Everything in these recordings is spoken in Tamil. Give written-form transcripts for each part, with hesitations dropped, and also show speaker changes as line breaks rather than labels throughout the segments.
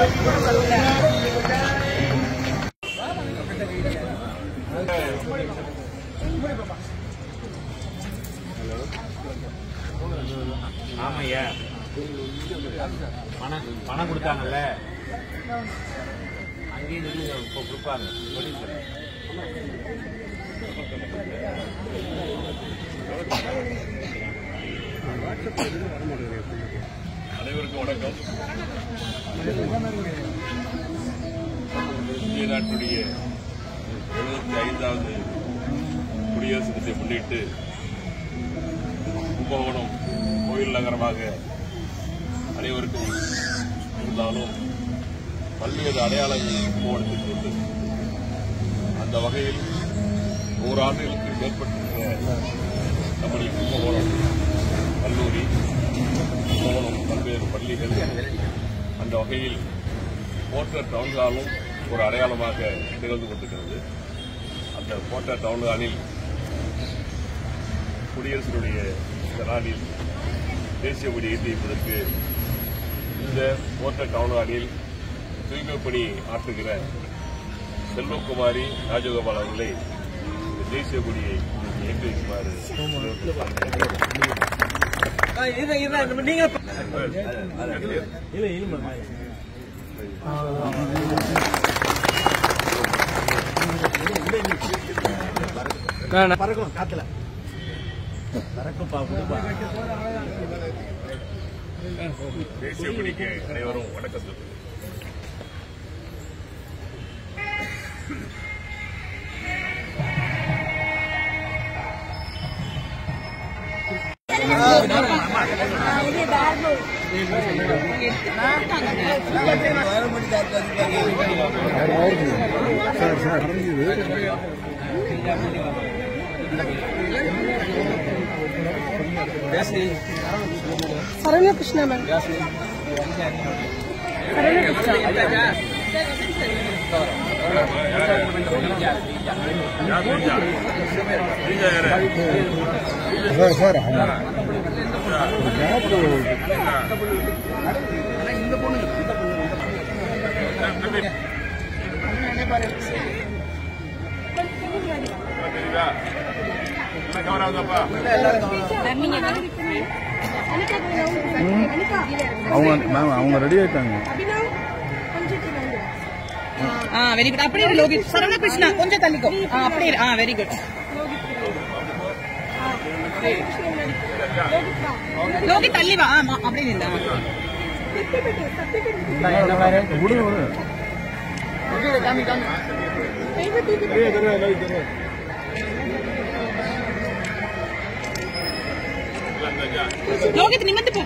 ஆமையா பணம் கொடுத்தாங்கல்ல, அங்கேயும் இப்போ கொடுப்பாங்க.
அனைவருக்கும் வணக்கம். இந்திய நாட்டுடைய 75வது குடியரசு தினத்தை முன்னிட்டு கும்பகோணம் கோயில் நகரமாக அனைவருக்கும் இருந்தாலும் பல்வேறு அடையாளங்கள் கும்பகோணத்திற்கு உண்டு. அந்த வகையில் 100 ஆண்டுகளுக்கு மேற்பட்டிருக்கிற நம்முடைய கும்பகோணம் கல்லூரி, கும்பகோணம் பல்வேறு பள்ளிகள், அந்த வகையில் போர்ட்டர் டவுன் ஹாலும் ஒரு அடையாளமாக திகழ்ந்து கொண்டிருக்கிறது. அந்த போர்ட்டர் டவுன் ஹாலில் குடியரசினுடைய இந்த நாளில் தேசிய கொடி ஏற்றி வைப்பதற்கு இந்த போர்ட்டர் டவுன் ஹாலில் தூய்மை பணி ஆற்றுகிற செல்வகுமாரி ராஜகோபால் அவர்களை தேசிய கொடியை ஏற்றி வைக்குமாறு
பறக்கும் காத்துல பறக்கும்பா.
தேசிய கொடிக்கு அனைவரும் வணக்கம் சொல்லுங்கள்.
சரண்யா கிருஷ்ணா மேம்.
அவங்க ரெடி ஆயிட்டாங்க.
Very good. அப்படியே லோகித் சரவண கிருஷ்ணா கொஞ்சம் தள்ளிக்கோ. அப்படியே வெரி குட். லோகித் தள்ளி வா. அப்படியே நின்றா லோகித் நிமிர்ந்து போ.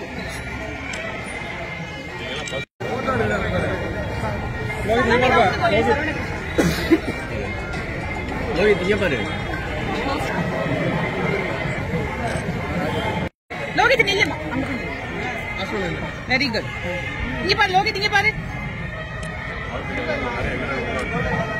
லோகித் நில்லு. Very good. இங்க பாரு லோகித், இங்க பாரு.